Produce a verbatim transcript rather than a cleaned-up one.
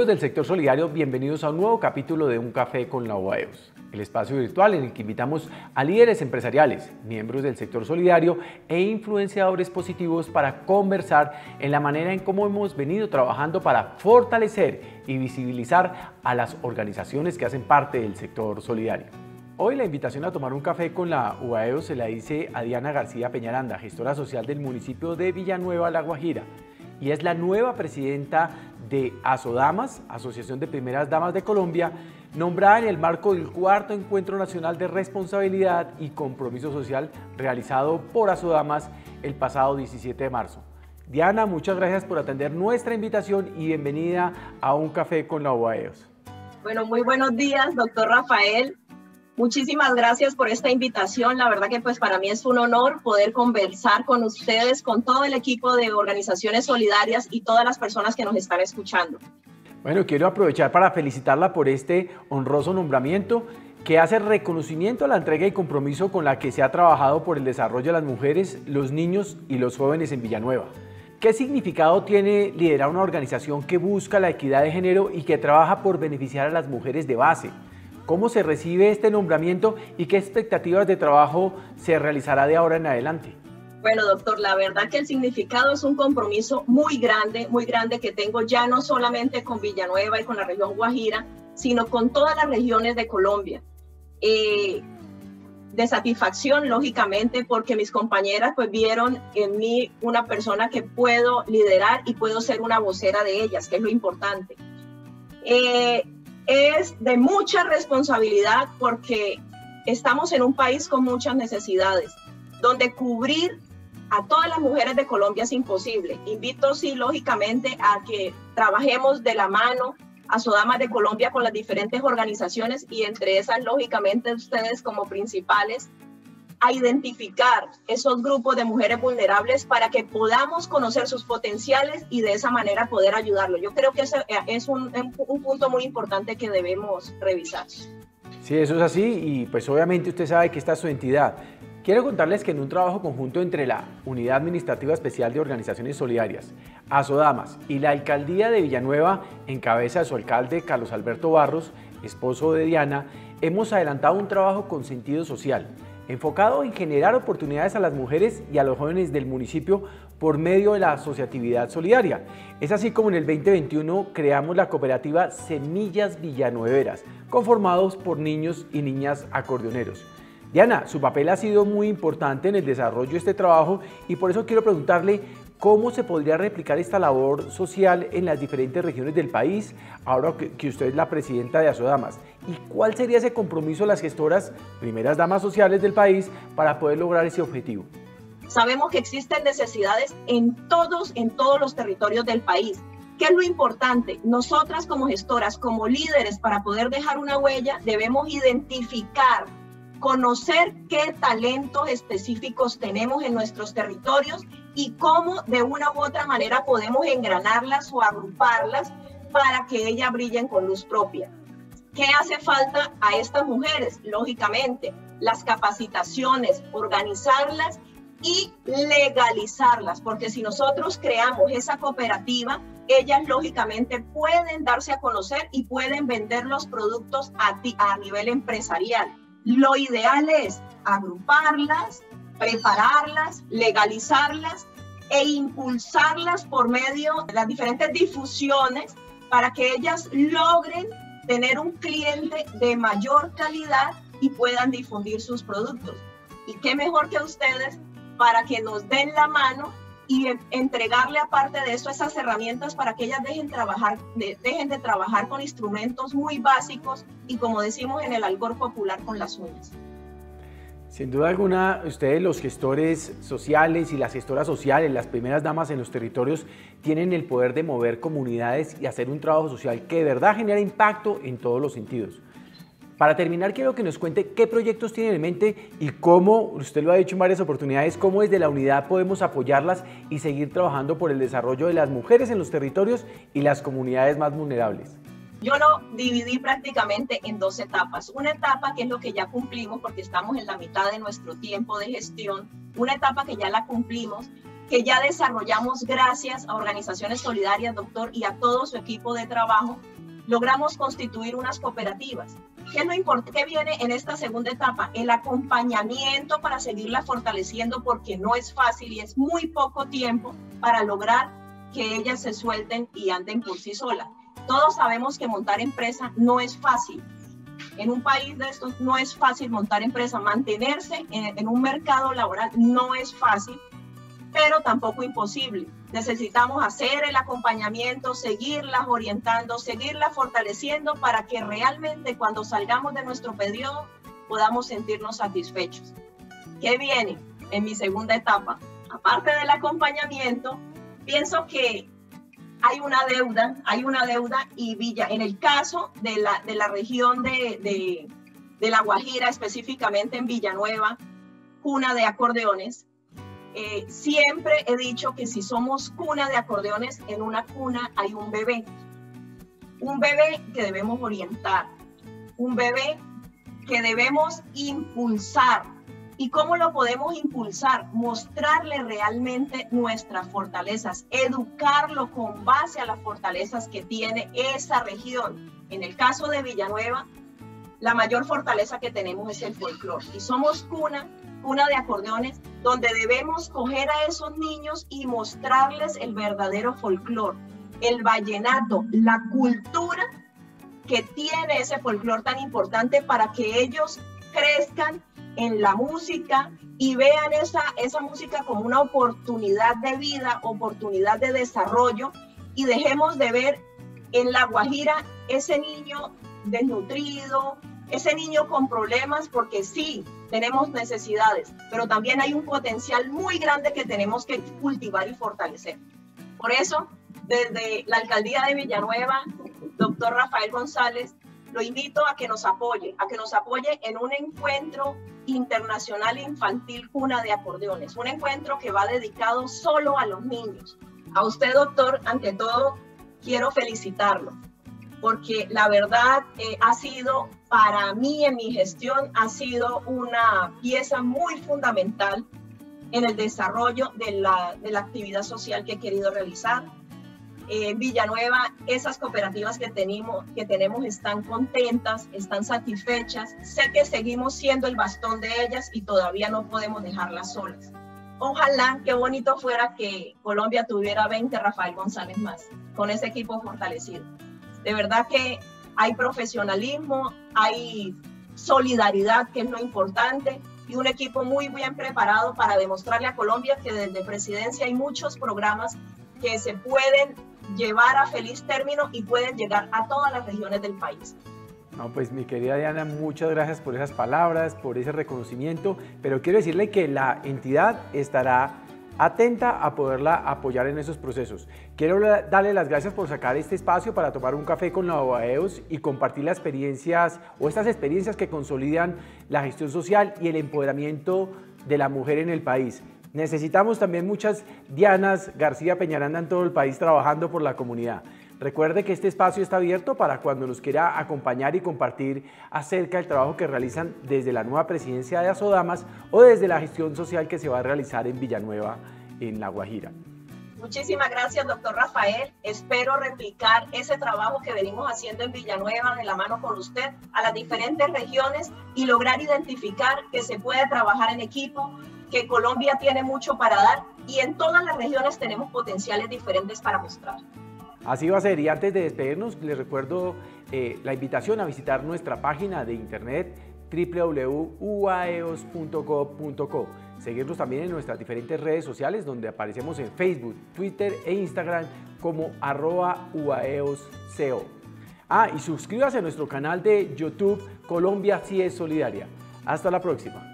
del sector solidario, bienvenidos a un nuevo capítulo de Un Café con la U A E O S, el espacio virtual en el que invitamos a líderes empresariales, miembros del sector solidario e influenciadores positivos para conversar en la manera en cómo hemos venido trabajando para fortalecer y visibilizar a las organizaciones que hacen parte del sector solidario. Hoy la invitación a tomar un café con la U A E O S se la hice a Diana García Peñaranda, gestora social del municipio de Villanueva, La Guajira, y es la nueva presidenta de ASODAMAS, Asociación de Primeras Damas de Colombia, nombrada en el marco del cuarto Encuentro Nacional de Responsabilidad y Compromiso Social realizado por ASODAMAS el pasado diecisiete de marzo. Diana, muchas gracias por atender nuestra invitación y bienvenida a Un Café con la U A E O S. Bueno, muy buenos días, doctor Rafael. Muchísimas gracias por esta invitación. La verdad que pues para mí es un honor poder conversar con ustedes, con todo el equipo de organizaciones solidarias y todas las personas que nos están escuchando. Bueno, quiero aprovechar para felicitarla por este honroso nombramiento que hace reconocimiento a la entrega y compromiso con la que se ha trabajado por el desarrollo de las mujeres, los niños y los jóvenes en Villanueva. ¿Qué significado tiene liderar una organización que busca la equidad de género y que trabaja por beneficiar a las mujeres de base? ¿Cómo se recibe este nombramiento y qué expectativas de trabajo se realizará de ahora en adelante? Bueno, doctor, la verdad que el significado es un compromiso muy grande, muy grande que tengo ya no solamente con Villanueva y con la región Guajira, sino con todas las regiones de Colombia. Eh, de satisfacción, lógicamente, porque mis compañeras pues vieron en mí una persona que puedo liderar y puedo ser una vocera de ellas, que es lo importante. Eh, Es de mucha responsabilidad porque estamos en un país con muchas necesidades, donde cubrir a todas las mujeres de Colombia es imposible. Invito, sí, lógicamente, a que trabajemos de la mano a ASODAMAS de Colombia con las diferentes organizaciones y entre esas, lógicamente, ustedes como principales, a identificar esos grupos de mujeres vulnerables para que podamos conocer sus potenciales y de esa manera poder ayudarlos. Yo creo que ese es un, un punto muy importante que debemos revisar. Sí, eso es así y pues obviamente usted sabe que esta es su entidad. Quiero contarles que en un trabajo conjunto entre la Unidad Administrativa Especial de Organizaciones Solidarias, ASODAMAS y la Alcaldía de Villanueva, en cabeza de su alcalde Carlos Alberto Barros, esposo de Diana, hemos adelantado un trabajo con sentido social, enfocado en generar oportunidades a las mujeres y a los jóvenes del municipio por medio de la asociatividad solidaria. Es así como en el veinte veintiuno creamos la cooperativa Semillas Villanueveras, conformados por niños y niñas acordeoneros. Diana, su papel ha sido muy importante en el desarrollo de este trabajo y por eso quiero preguntarle cómo se podría replicar esta labor social en las diferentes regiones del país, ahora que usted es la presidenta de ASODAMAS, y cuál sería ese compromiso de las gestoras, primeras damas sociales del país, para poder lograr ese objetivo. Sabemos que existen necesidades en todos, en todos los territorios del país. ¿Qué es lo importante? Nosotras como gestoras, como líderes, para poder dejar una huella, debemos identificar, conocer qué talentos específicos tenemos en nuestros territorios y cómo de una u otra manera podemos engranarlas o agruparlas para que ellas brillen con luz propia. ¿Qué hace falta a estas mujeres? Lógicamente, las capacitaciones, organizarlas y legalizarlas, porque si nosotros creamos esa cooperativa, ellas lógicamente pueden darse a conocer y pueden vender los productos a, a nivel empresarial. Lo ideal es agruparlas, prepararlas, legalizarlas e impulsarlas por medio de las diferentes difusiones para que ellas logren tener un cliente de mayor calidad y puedan difundir sus productos. Y qué mejor que ustedes para que nos den la mano y entregarle aparte de eso esas herramientas para que ellas dejen, trabajar, de, dejen de trabajar con instrumentos muy básicos y como decimos en el algor popular, con las uñas. Sin duda alguna, ustedes los gestores sociales y las gestoras sociales, las primeras damas en los territorios, tienen el poder de mover comunidades y hacer un trabajo social que de verdad genera impacto en todos los sentidos. Para terminar, quiero que nos cuente qué proyectos tienen en mente y cómo, usted lo ha dicho en varias oportunidades, cómo desde la unidad podemos apoyarlas y seguir trabajando por el desarrollo de las mujeres en los territorios y las comunidades más vulnerables. Yo lo dividí prácticamente en dos etapas. Una etapa que es lo que ya cumplimos porque estamos en la mitad de nuestro tiempo de gestión. Una etapa que ya la cumplimos, que ya desarrollamos gracias a organizaciones solidarias, doctor, y a todo su equipo de trabajo, logramos constituir unas cooperativas. ¿Qué, no importa, ¿Qué viene en esta segunda etapa? El acompañamiento para seguirla fortaleciendo, porque no es fácil y es muy poco tiempo para lograr que ellas se suelten y anden por sí solas. Todos sabemos que montar empresa no es fácil. En un país de estos no es fácil montar empresa. Mantenerse en, en un mercado laboral no es fácil, pero tampoco imposible. Necesitamos hacer el acompañamiento, seguirlas orientando, seguirlas fortaleciendo para que realmente cuando salgamos de nuestro periodo podamos sentirnos satisfechos. ¿Qué viene en mi segunda etapa? Aparte del acompañamiento, pienso que hay una deuda, hay una deuda y Villa, en el caso de la, de la región de, de, de La Guajira, específicamente en Villanueva, cuna de acordeones, Eh, siempre he dicho que si somos cuna de acordeones, en una cuna hay un bebé, un bebé que debemos orientar, un bebé que debemos impulsar. ¿Y cómo lo podemos impulsar? Mostrarle realmente nuestras fortalezas, educarlo con base a las fortalezas que tiene esa región. En el caso de Villanueva, la mayor fortaleza que tenemos es el folclore y somos cuna cuna de acordeones, donde debemos coger a esos niños y mostrarles el verdadero folclore, el vallenato, la cultura que tiene ese folclore tan importante para que ellos crezcan en la música y vean esa, esa música como una oportunidad de vida, oportunidad de desarrollo, y dejemos de ver en La Guajira ese niño desnutrido, ese niño con problemas, porque sí, tenemos necesidades, pero también hay un potencial muy grande que tenemos que cultivar y fortalecer. Por eso, desde la alcaldía de Villanueva, doctor Rafael González, lo invito a que nos apoye, a que nos apoye en un encuentro internacional infantil cuna de acordeones, un encuentro que va dedicado solo a los niños. A usted, doctor, ante todo, quiero felicitarlo, porque la verdad eh, ha sido, para mí en mi gestión, ha sido una pieza muy fundamental en el desarrollo de la, de la actividad social que he querido realizar. En eh, Villanueva, esas cooperativas que tenemos, que tenemos están contentas, están satisfechas. Sé que seguimos siendo el bastón de ellas y todavía no podemos dejarlas solas. Ojalá, qué bonito fuera que Colombia tuviera veinte Rafael González más, con ese equipo fortalecido. De verdad que hay profesionalismo, hay solidaridad, que es lo importante, y un equipo muy bien preparado para demostrarle a Colombia que desde Presidencia hay muchos programas que se pueden llevar a feliz término y pueden llegar a todas las regiones del país. No, pues mi querida Diana, muchas gracias por esas palabras, por ese reconocimiento, pero quiero decirle que la entidad estará atenta a poderla apoyar en esos procesos. Quiero darle las gracias por sacar este espacio para tomar un café con la UAEOS y compartir las experiencias o estas experiencias que consolidan la gestión social y el empoderamiento de la mujer en el país. Necesitamos también muchas Dianas García Peñaranda en todo el país trabajando por la comunidad. Recuerde que este espacio está abierto para cuando nos quiera acompañar y compartir acerca del trabajo que realizan desde la nueva presidencia de Asodamas o desde la gestión social que se va a realizar en Villanueva, en La Guajira. Muchísimas gracias, doctor Rafael. Espero replicar ese trabajo que venimos haciendo en Villanueva de la mano con usted a las diferentes regiones y lograr identificar que se puede trabajar en equipo, que Colombia tiene mucho para dar y en todas las regiones tenemos potenciales diferentes para mostrar. Así va a ser, y antes de despedirnos les recuerdo eh, la invitación a visitar nuestra página de internet w w w punto u a e o s punto gov punto co, seguirnos también en nuestras diferentes redes sociales donde aparecemos en Facebook, Twitter e Instagram como arroba uaeosco. Ah, y suscríbase a nuestro canal de YouTube Colombia Sí es Solidaria. Hasta la próxima.